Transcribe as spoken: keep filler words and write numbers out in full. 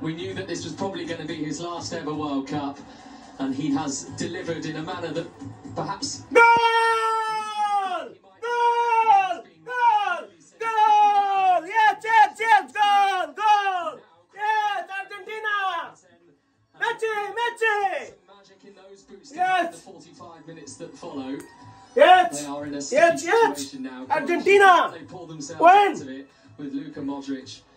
We knew that this was probably going to be his last ever World Cup, and he has delivered in a manner that perhaps... Goal! Goal! Goal! Goal! Yes, yes, yes! Goal! Goal! Yes, Argentina! Messi! Messi! Magic in those boots yes. In the forty-five minutes that follow. Yes! They are in a yes, situation yes. now. Argentina! They pull themselves Win. out of it with Luka Modric.